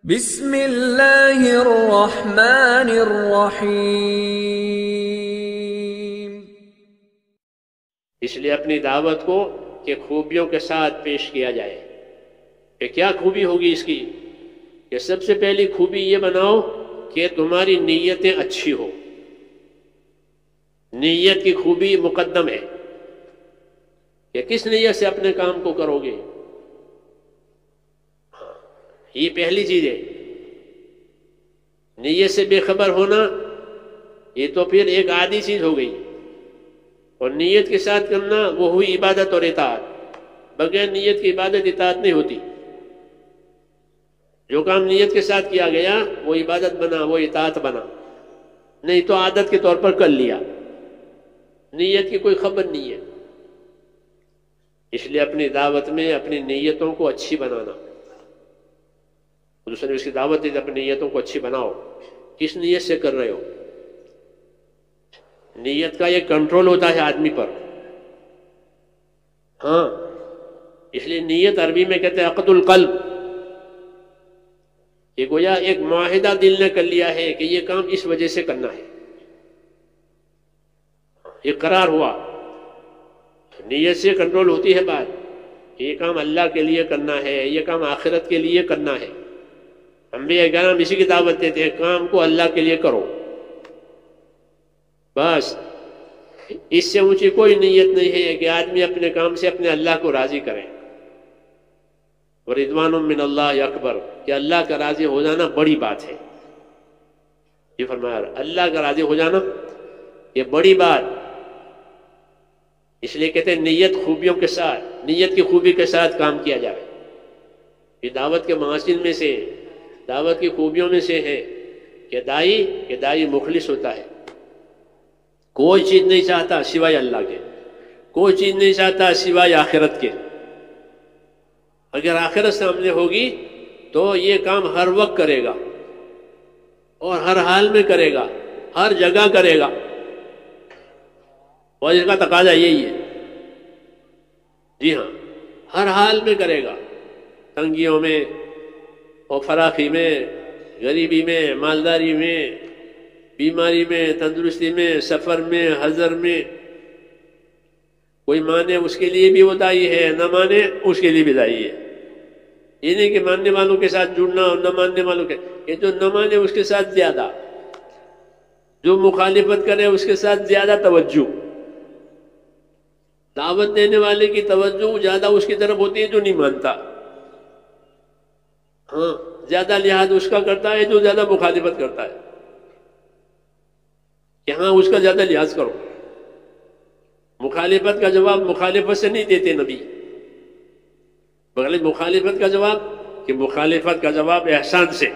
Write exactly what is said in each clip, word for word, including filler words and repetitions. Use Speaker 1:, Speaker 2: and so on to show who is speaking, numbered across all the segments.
Speaker 1: بسم اللہ الرحمن الرحیم۔
Speaker 2: اس لیے اپنی دعوت کو کہ خوبیوں کے ساتھ پیش کیا جائے کہ کیا خوبی ہوگی اس کی، کہ سب سے پہلی خوبی یہ بناؤ کہ تمہاری نیتیں اچھی ہو۔ نیت کی خوبی مقدم ہے کہ کس نیت سے اپنے کام کو کرو گے، یہ پہلی چیز ہے۔ نیت سے بے خبر ہونا یہ تو پھر ایک عادی چیز ہو گئی، اور نیت کے ساتھ کرنا وہ ہوئی عبادت اور اطاعت۔ بغیر نیت کی عبادت اطاعت نہیں ہوتی۔ جو کام نیت کے ساتھ کیا گیا وہ عبادت بنا، وہ اطاعت بنا، نہیں تو عادت کے طور پر کر لیا، نیت کی کوئی خبر نہیں ہے۔ اس لیے اپنی دعوت میں اپنی نیتوں کو اچھی بنانا، دوسرے نے اس کی دعوت دی اپنی نیتوں کو اچھی بناؤ۔ کس نیت سے کر رہے ہو؟ نیت کا یہ کنٹرول ہوتا ہے آدمی پر۔ ہاں، اس لیے نیت عربی میں کہتے ہیں عقد القلب، یہ گویا ایک معاہدہ دل نے کر لیا ہے کہ یہ کام اس وجہ سے کرنا ہے، یہ قرار ہوا۔ نیت سے کنٹرول ہوتی ہے بات، یہ کام اللہ کے لیے کرنا ہے، یہ کام آخرت کے لیے کرنا ہے۔ انبیاء کرام اسی کی دعوت دیتے ہیں، کام کو اللہ کے لیے کرو، بس۔ اس سے اونچی کوئی نیت نہیں ہے کہ آدمی اپنے کام سے اپنے اللہ کو راضی کرے۔ وَرِضْوَانٌ مِّنَ اللَّهِ اکبر، کہ اللہ کا راضی ہو جانا بڑی بات ہے۔ یہ فرمایا اللہ کا راضی ہو جانا یہ بڑی بات، اس لیے کہتے ہیں نیت خوبیوں کے ساتھ، نیت کی خوبی کے ساتھ کام کیا جائے۔ یہ دعوت کے محاسن میں سے، دعوت کی خوبیوں میں سے ہے کہ دائی کہ دائی مخلص ہوتا ہے، کوئی چیز نہیں چاہتا سوائے اللہ کے، کوئی چیز نہیں چاہتا سوائے آخرت کے۔ اگر آخرت سامنے ہوگی تو یہ کام ہر وقت کرے گا، اور ہر حال میں کرے گا، ہر جگہ کرے گا، اور اس کا تقاضا یہی ہے۔ جی ہاں، ہر حال میں کرے گا، تنگیوں میں اور فراخی میں، غریبی میں، مالداری میں، بیماری میں، تندرستی میں، سفر میں، حضر میں۔ کوئی مانے اس کے لیے بھی وہ دائی ہے، نہ مانے اس کے لیے بھی دائی ہے۔ یہ نہیں کہ ماننے والوں کے ساتھ جڑنا اور نہ ماننے والوں کے، یہ جو نہ مانے اس کے ساتھ زیادہ، جو مخالفت کرے اس کے ساتھ زیادہ توجہ۔ دعوت دینے والے کی توجہ زیادہ اس کی طرف ہوتی ہے جو نہیں مانتا، ہاں، زیادہ لحاظ اس کا کرتا ہے جو زیادہ مخالفت کرتا ہے، کہ ہاں اس کا زیادہ لحاظ کرو۔ مخالفت کا جواب مخالفت سے نہیں دیتے نبی، بلکہ مخالفت کا جواب کہ مخالفت کا جواب احسان سے،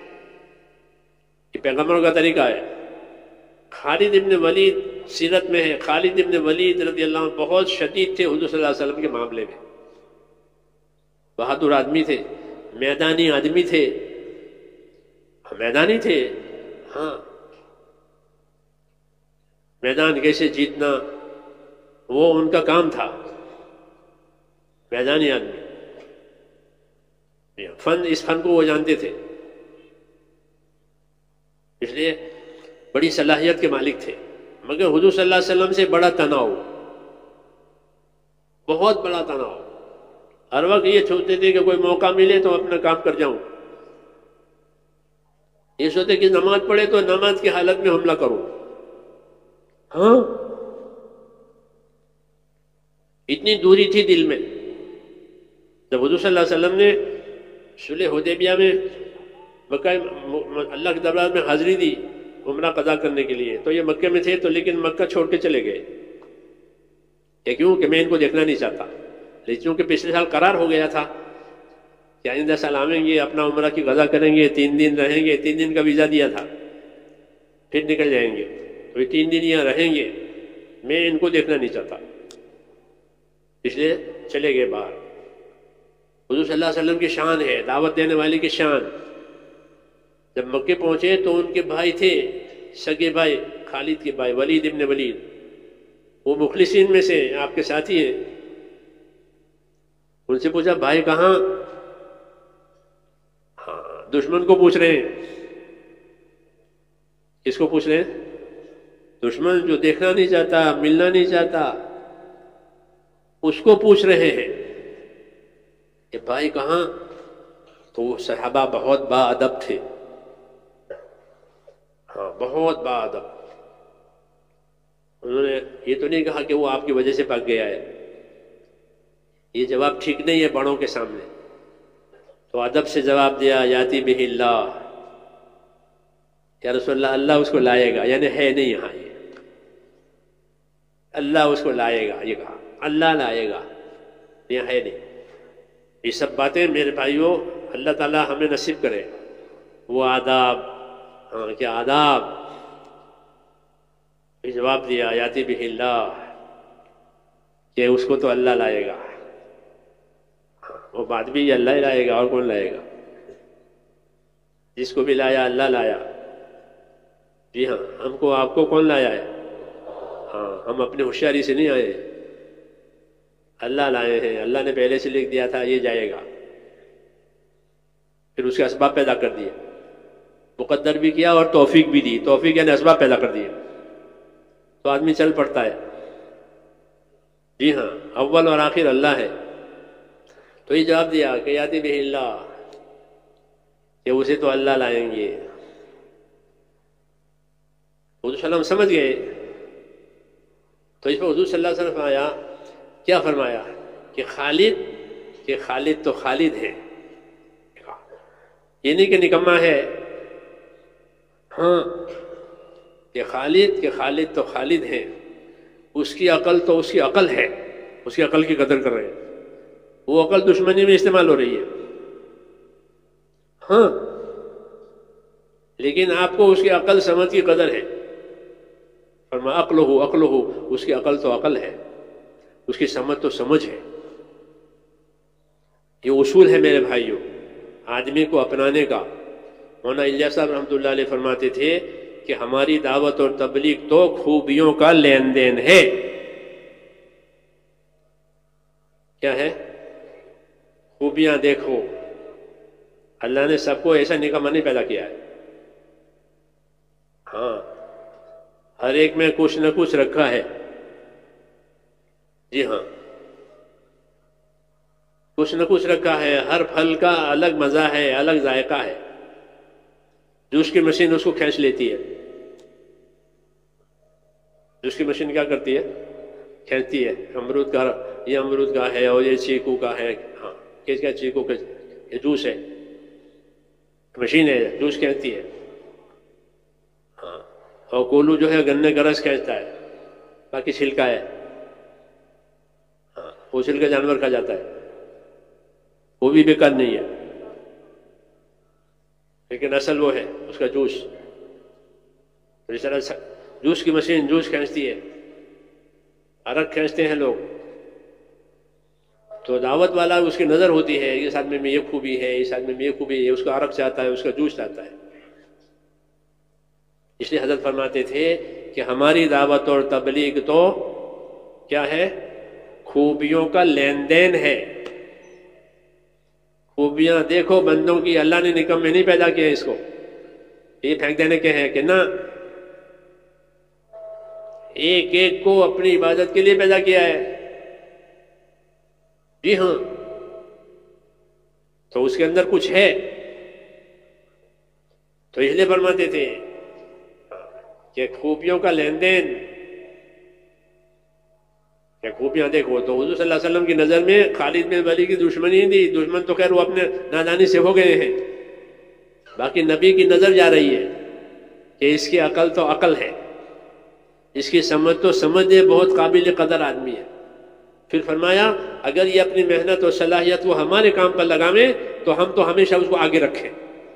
Speaker 2: یہ پیغمبروں کا طریقہ ہے۔ خالد ابن ولید سیرت میں ہے، خالد ابن ولید رضی اللہ عنہ بہت شدید تھے حضور صلی اللہ علیہ وسلم کے معاملے میں، بہادر آدمی تھے، میدانی آدمی تھے، میدانی تھے، ہاں، میدان کیسے جیتنا وہ ان کا کام تھا، میدانی آدمی، فن، اس فن کو وہ جانتے تھے، اس لیے بڑی صلاحیت کے مالک تھے۔ مگر حضور صلی اللہ علیہ وسلم سے بڑا تناؤ، بہت بڑا تناؤ، ہر وقت یہ سوچتے تھے کہ کوئی موقع ملے تو اپنا کام کر جاؤں، یہ سوچتے کہ نماز پڑھے تو نماز کی حالت میں حملہ کروں، ہاں، اتنی دوری تھی دل میں۔ جب حضور صلی اللہ علیہ وسلم نے صلح حدیبیہ میں مکہ اللہ کے دربار میں حاضری دی عمرہ قضا کرنے کے لیے، تو یہ مکے میں تھے، تو لیکن مکہ چھوڑ کے چلے گئے، کہ کیوں کہ میں ان کو دیکھنا نہیں چاہتا، لیکن چونکہ پچھلے سال قرار ہو گیا تھا کہ آئندہ سال آئیں گے، اپنا عمرہ کی قضا کریں گے، تین دن رہیں گے، تین دن کا ویزا دیا تھا، پھر نکل جائیں گے، تو یہ تین دن یہاں رہیں گے، میں ان کو دیکھنا نہیں چاہتا، اس لیے چلے گئے باہر۔ حضور صلی اللہ علیہ وسلم کی شان ہے، دعوت دینے والے کی شان۔ جب مکے پہنچے تو ان کے بھائی تھے، سگے بھائی، خالد کے بھائی ولید ابن ولید، وہ مخلصین میں سے آپ کے ساتھی ہیں۔ ان سے پوچھا بھائی کہاں؟ ہاں، دشمن کو پوچھ رہے ہیں. کس کو پوچھ رہے ہیں؟ دشمن جو دیکھنا نہیں چاہتا، ملنا نہیں چاہتا، اس کو پوچھ رہے ہیں کہ بھائی کہاں؟ تو وہ صحابہ بہت با ادب تھے، ہاں بہت با ادب. انہوں نے یہ تو نہیں کہا کہ وہ آپ کی وجہ سے بھاگ گیا ہے، یہ جواب ٹھیک نہیں ہے بڑوں کے سامنے. تو ادب سے جواب دیا، یاتی بہ اللہ، یا رسول اللہ اللہ اس کو لائے گا، یعنی ہے نہیں یہاں، یہ اللہ اس کو لائے گا، یہ کہا اللہ لائے گا، یہاں ہے نہیں. یہ سب باتیں میرے بھائیوں اللہ تعالیٰ ہمیں نصیب کرے. وہ آداب، ہاں کیا آداب. یہ جواب دیا یاتی بہ اللہ، کہ اس کو تو اللہ لائے گا. وہ بات بھی اللہ ہی لائے گا، اور کون لائے گا؟ جس کو بھی لایا اللہ لایا. جی ہاں، ہم کو آپ کو کون لایا ہے؟ ہاں، ہم اپنے ہوشیاری سے نہیں آئے، اللہ لائے ہیں. اللہ نے پہلے سے لکھ دیا تھا یہ جائے گا، پھر اس کے اسباب پیدا کر دیے، مقدر بھی کیا اور توفیق بھی دی. توفیق یعنی اسباب پیدا کر دیے تو آدمی چل پڑتا ہے. جی ہاں، اول اور آخر اللہ ہے. تو یہ جواب دیا کہ یاتی بہ اللہ، کہ اسے تو اللہ لائیں گے. حضور صلی اللہ علیہ وسلم سمجھ گئے. تو اس پر حضور صلی اللہ علیہ وسلم فرمایا، کیا فرمایا؟ کہ خالد، کہ خالد تو خالد ہے. یہ نہیں کہ نکما ہے، ہاں کہ خالد، کہ خالد تو خالد ہے. اس کی عقل تو اس کی عقل ہے، اس کی عقل کی قدر کر رہے ہیں. وہ عقل دشمنی میں استعمال ہو رہی ہے، ہاں، لیکن آپ کو اس کی عقل سمجھ کی قدر ہے. فرمایا عقل ہو عقل ہو، اس کی عقل تو عقل ہے، اس کی سمجھ تو سمجھ ہے. یہ اصول ہے میرے بھائیوں آدمی کو اپنانے کا. مولانا الیاس صاحب رحمۃ اللہ علیہ فرماتے تھے کہ ہماری دعوت اور تبلیغ تو خوبیوں کا لین دین ہے. کیا ہے؟ خوبیاں دیکھو. اللہ نے سب کو ایسا نکما نہیں پیدا کیا ہے، ہاں ہر ایک میں کچھ نہ کچھ رکھا ہے. جی ہاں، کچھ نہ کچھ رکھا ہے. ہر پھل کا الگ مزہ ہے، الگ ذائقہ ہے. جوس کی مشین اس کو کھینچ لیتی ہے. جوس کی مشین کیا کرتی ہے؟ کھینچتی ہے. امرود کا، یہ امرود کا ہے اور یہ چیکو کا ہے. ہاں کس کا؟ چیکو کا. یہ جوس ہے، مشین ہے، جوس کھینچتی ہے. ہاں، اور کولو جو ہے گنے کا رس کھینچتا ہے، باقی چھلکا ہے. ہاں، وہ چھلکا جانور کھا جاتا ہے، وہ بھی بیکار نہیں ہے، لیکن اصل وہ ہے اس کا جوس. اس طرح جوس کی مشین جوس کھینچتی ہے، عرق کھینچتے ہیں لوگ. تو دعوت والا اس کی نظر ہوتی ہے، اس آدمی میں یہ خوبی ہے، اس آدمی میں یہ خوبی ہے، اس کا عرق چاہتا ہے، اس کا جوس چاہتا ہے. اس لیے حضرت فرماتے تھے کہ ہماری دعوت اور تبلیغ تو کیا ہے؟ خوبیوں کا لین دین ہے. خوبیاں دیکھو بندوں کی. اللہ نے نکم میں نہیں پیدا کیا اس کو، یہ پھینک دینے کے ہیں کہ نہ، ایک ایک کو اپنی عبادت کے لیے پیدا کیا ہے. جی ہاں، تو اس کے اندر کچھ ہے. تو اس لیے فرماتے تھے کہ خوبیوں کا لین دین، کہ خوبیاں دیکھو. تو حضور صلی اللہ علیہ وسلم کی نظر میں خالد بن ولید کی دشمنی نہیں تھی. دشمن تو خیر وہ اپنے نادانی سے ہو گئے ہیں، باقی نبی کی نظر جا رہی ہے کہ اس کی عقل تو عقل ہے، اس کی سمجھ تو سمجھ ہے، بہت قابل قدر آدمی ہے. پھر فرمایا اگر یہ اپنی محنت اور صلاحیت وہ ہمارے کام پر لگاویں تو ہم تو ہمیشہ اس کو آگے رکھیں.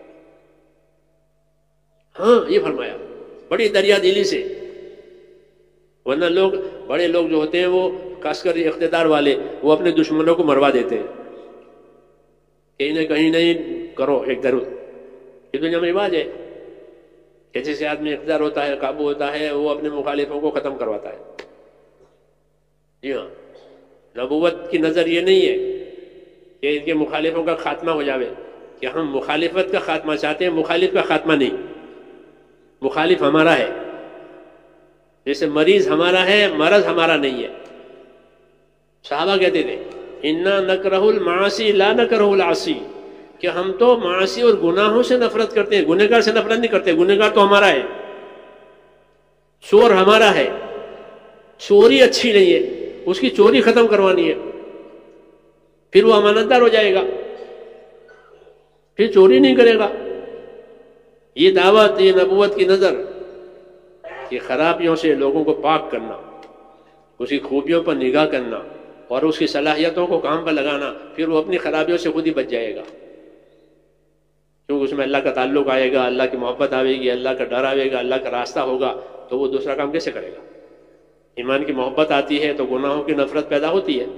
Speaker 2: ہاں یہ فرمایا بڑی دریا دلی سے. ورنہ لوگ، بڑے لوگ جو ہوتے ہیں وہ خاص کر اقتدار والے، وہ اپنے دشمنوں کو مروا دیتے ہیں. کہیں نہ کہیں نہیں کرو ایک ضرور. یہ دنیا میں رواج ہے کہ جیسے آدمی اقتدار ہوتا ہے، قابو ہوتا ہے، وہ اپنے مخالفوں کو ختم کرواتا ہے. جی ہاں، نبوت کی نظر یہ نہیں ہے کہ ان کے مخالفوں کا خاتمہ ہو جاوے، کہ ہم مخالفت کا خاتمہ چاہتے ہیں، مخالف کا خاتمہ نہیں، مخالف ہمارا ہے. جیسے مریض ہمارا ہے، مرض ہمارا نہیں ہے. صحابہ کہتے تھے انا نکرہ المعاصی لا نکرہ العاصی، کہ ہم تو معاصی اور گناہوں سے نفرت کرتے ہیں، گنہگار سے نفرت نہیں کرتے. گنہگار تو ہمارا ہے، چور ہمارا ہے. چوری اچھی نہیں ہے، اس کی چوری ختم کروانی ہے، پھر وہ امانتدار ہو جائے گا، پھر چوری نہیں کرے گا. یہ دعوت، یہ نبوت کی نظر کہ خرابیوں سے لوگوں کو پاک کرنا، اس کی خوبیوں پر نگاہ کرنا اور اس کی صلاحیتوں کو کام پر لگانا، پھر وہ اپنی خرابیوں سے خود ہی بچ جائے گا. کیونکہ اس میں اللہ کا تعلق آئے گا، اللہ کی محبت آئے گی، اللہ کا ڈر آئے گا، اللہ کا راستہ ہوگا، تو وہ دوسرا کام کیسے کرے گا؟ ایمان کی محبت آتی ہے تو گناہوں کی نفرت پیدا ہوتی ہے.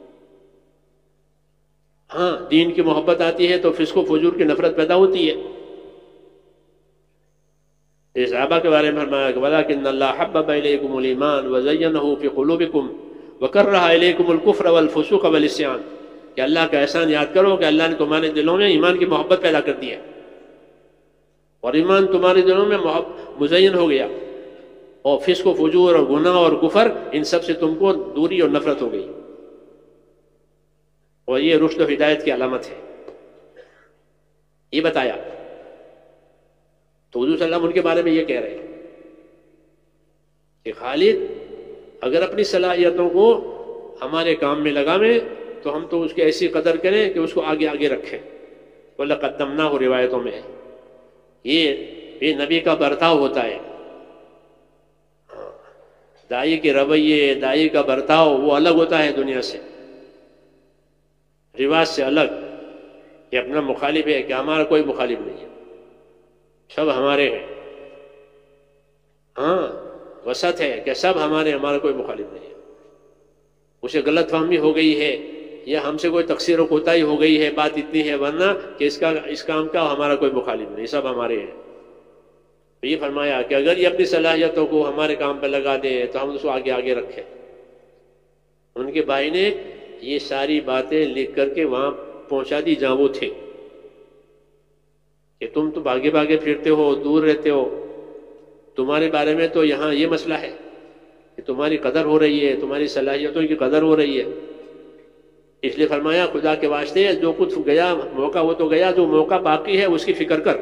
Speaker 2: ہاں، دین کی محبت آتی ہے تو فسق و فجور کی نفرت پیدا ہوتی ہے. اس صحابہ کے بارے میں فرمایا کہ وَلَٰكِنَّ اللَّهَ حَبَّبَ إِلَيْكُمُ الْإِيمَانَ وَزَيَّنَهُ فِي قُلُوبِكُمْ وَكَرَّهَ إِلَيْكُمُ الْكُفْرَ وَالْفُسُوقَ وَالْعِصْيَانَ، کہ اللہ کا احسان یاد کرو کہ اللہ نے تمہارے دلوں میں ایمان کی محبت پیدا کر دی ہے، اور ایمان تمہارے دلوں میں مزین ہو گیا، اور فسق و فجور اور گناہ اور کفر ان سب سے تم کو دوری اور نفرت ہو گئی. اور یہ رشد و ہدایت کی علامت ہے. یہ بتایا تو حضور صلی اللہ علیہ وسلم ان کے بارے میں یہ کہہ رہے ہیں کہ خالد اگر اپنی صلاحیتوں کو ہمارے کام میں لگاویں تو ہم تو اس کی ایسی قدر کریں کہ اس کو آگے آگے رکھیں. وَلَقَدْ قَدَّمْنَاهُ روایتوں میں ہے. یہ یہ نبی کا برتاؤ ہوتا ہے. دائی کے رویے، دائی کا برتاؤ وہ الگ ہوتا ہے دنیا سے، رواج سے الگ. کہ اپنا مخالف ہے، کہ ہمارا کوئی مخالف نہیں ہے، سب ہمارے ہیں. ہاں، وسط ہے کہ سب ہمارے، ہمارا کوئی مخالف نہیں ہے. اسے غلط فہمی ہو گئی ہے یا ہم سے کوئی تقصیر و کوتاہی ہو گئی ہے، بات اتنی ہے، ورنہ کہ اس کا اس کام کا ہمارا کوئی مخالف نہیں، سب ہمارے ہیں. تو یہ فرمایا کہ اگر یہ اپنی صلاحیتوں کو ہمارے کام پہ لگا دیں تو ہم اس کو آگے آگے رکھیں. ان کے بھائی نے یہ ساری باتیں لکھ کر کے وہاں پہنچا دی جہاں وہ تھے کہ تم تو بھاگے بھاگے پھرتے ہو، دور رہتے ہو، تمہارے بارے میں تو یہاں یہ مسئلہ ہے کہ تمہاری قدر ہو رہی ہے، تمہاری صلاحیتوں کی قدر ہو رہی ہے. اس لیے فرمایا خدا کے واسطے جو کچھ گیا موقع وہ تو گیا، جو موقع باقی ہے اس کی فکر کر.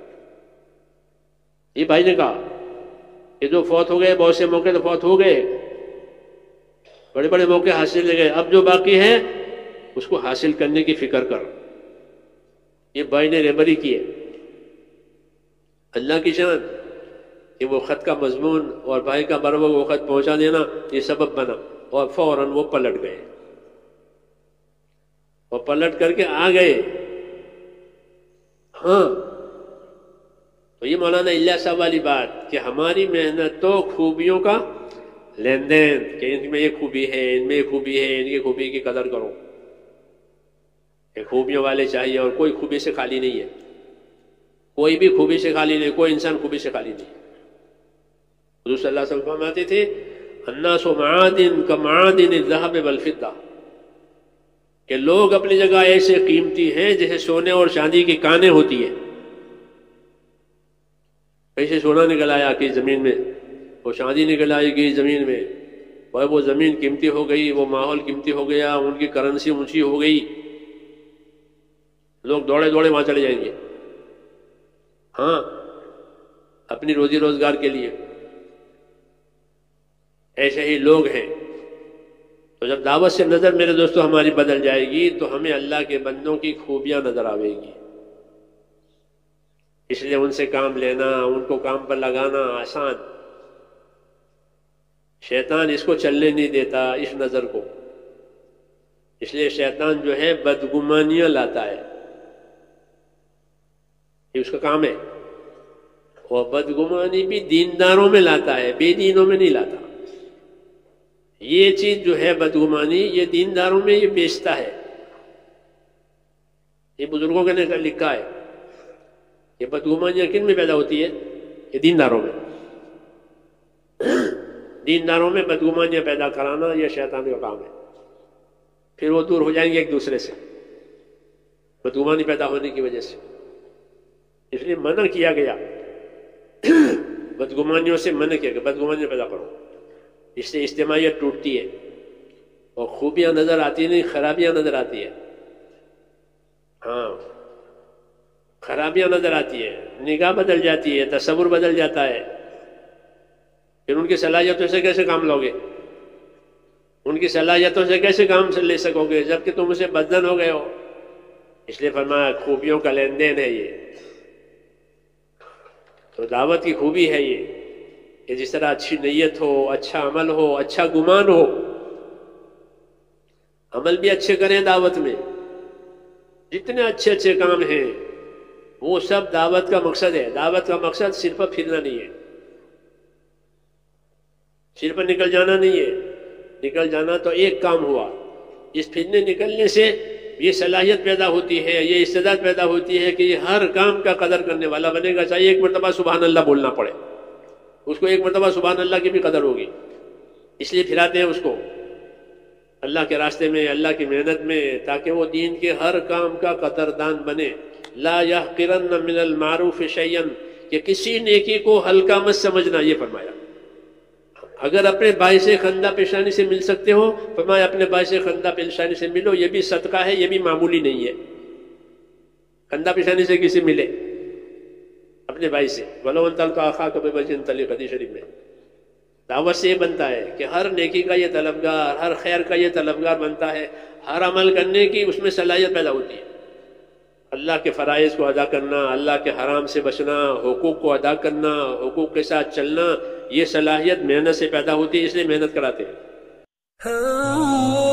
Speaker 2: یہ بھائی نے کہا کہ جو فوت ہو گئے، بہت سے موقع تو فوت ہو گئے، بڑے بڑے موقع حاصل لے گئے، اب جو باقی ہے اس کو حاصل کرنے کی فکر کر. یہ بھائی نے رہبری کی ہے. اللہ کی شان کہ وہ خط کا مضمون اور بھائی کا بروقت وہ خط پہنچا دینا یہ سبب بنا، اور فوراً وہ پلٹ گئے، اور پلٹ کر کے آ گئے. ہاں، تو یہ مولانا الیاس صاحب والی بات کہ ہماری محنت تو خوبیوں کا لین دین، کہ ان میں یہ خوبی ہے، ان میں یہ خوبی ہے، ان کی خوبی کی قدر کرو. یہ خوبیوں والے چاہیے، اور کوئی خوبی سے خالی نہیں ہے، کوئی بھی خوبی سے خالی نہیں، کوئی انسان خوبی سے خالی نہیں. حضور صلی اللہ علیہ وسلم فرماتے تھے الناس معادن کمعادن الذهب والفضہ، کہ لوگ اپنی جگہ ایسے قیمتی ہیں جیسے سونے اور چاندی کی کانیں ہوتی ہیں. ایسے سونا نکل آیا کہ زمین میں، وہ چاندی نکل آئے گی زمین میں، اور وہ زمین قیمتی ہو گئی، وہ ماحول قیمتی ہو گیا، ان کی کرنسی اونچی ہو گئی، لوگ دوڑے دوڑے وہاں چلے جائیں گے. ہاں، اپنی روزی روزگار کے لیے. ایسے ہی لوگ ہیں. تو جب دعوت سے نظر میرے دوستو ہماری بدل جائے گی تو ہمیں اللہ کے بندوں کی خوبیاں نظر آئے گی. اس لیے ان سے کام لینا، ان کو کام پر لگانا آسان. شیطان اس کو چلنے نہیں دیتا، اس نظر کو. اس لیے شیطان جو ہے بدگمانیاں لاتا ہے، یہ اس کا کام ہے. اور بدگمانی بھی دینداروں میں لاتا ہے، بے دینوں میں نہیں لاتا. یہ چیز جو ہے بدگمانی، یہ دینداروں میں یہ بیچتا ہے. یہ بزرگوں نے لکھا ہے یہ بدگمانیاں کن میں پیدا ہوتی ہے؟ یہ دینداروں میں. دینداروں میں بدگمانیاں پیدا کرانا یہ شیطان کا کام ہے. پھر وہ دور ہو جائیں گے ایک دوسرے سے. بدگمانی پیدا ہونے کی وجہ سے، اس لیے منع کیا گیا، بدگمانیوں سے منع کیا گیا، بدگمانیاں پیدا کرو، اس سے اجتماعیت ٹوٹتی ہے اور خوبیاں نظر آتی نہیں، خرابیاں نظر آتی ہے۔ ہاں خرابیاں نظر آتی ہے، نگاہ بدل جاتی ہے، تصور بدل جاتا ہے، پھر ان کی صلاحیتوں سے کیسے کام لوگے؟ ان کی صلاحیتوں سے کیسے کام لے سکو گے جبکہ تم اسے بدزن ہو گئے ہو؟ اس لیے فرمایا خوبیوں کا لین دین ہے یہ، تو دعوت کی خوبی ہے یہ کہ جس طرح اچھی نیت ہو، اچھا عمل ہو، اچھا گمان ہو، عمل بھی اچھے کریں دعوت میں، جتنے اچھے اچھے کام ہیں وہ سب دعوت کا مقصد ہے۔ دعوت کا مقصد صرف پھرنا نہیں ہے، صرف نکل جانا نہیں ہے، نکل جانا تو ایک کام ہوا، اس پھرنے نکلنے سے یہ صلاحیت پیدا ہوتی ہے، یہ استعداد پیدا ہوتی ہے کہ یہ ہر کام کا قدر کرنے والا بنے گا، چاہیے ایک مرتبہ سبحان اللہ بولنا پڑے، اس کو ایک مرتبہ سبحان اللہ کی بھی قدر ہوگی، اس لیے پھراتے ہیں اس کو اللہ کے راستے میں، اللہ کی محنت میں، تاکہ وہ دین کے ہر کام کا قدردان بنے۔ لا يحقرن من المعروف شيئا، کہ کسی نیکی کو ہلکا مت سمجھنا، یہ فرمایا۔ اگر اپنے باعث خندہ پیشانی سے مل سکتے ہو، فرمایا اپنے باعث خندہ پیشانی سے ملو، یہ بھی صدقہ ہے، یہ بھی معمولی نہیں ہے۔ خندہ پیشانی سے کسی ملے اپنے بھائی سے، وَلَوْ أَنْ تَلْقَىٰ أَخَاكَ بِوَجْهٍ طَلِيقٍ، حدیث شریف میں دعوت سے یہ بنتا ہے کہ ہر نیکی کا یہ طلبگار، ہر خیر کا یہ طلبگار بنتا ہے، ہر عمل کرنے کی اس میں صلاحیت پیدا ہوتی ہے۔ اللہ کے فرائض کو ادا کرنا، اللہ کے حرام سے بچنا، حقوق کو ادا کرنا، حقوق کے ساتھ چلنا، یہ صلاحیت محنت سے پیدا ہوتی ہے، اس لیے محنت کراتے ہیں۔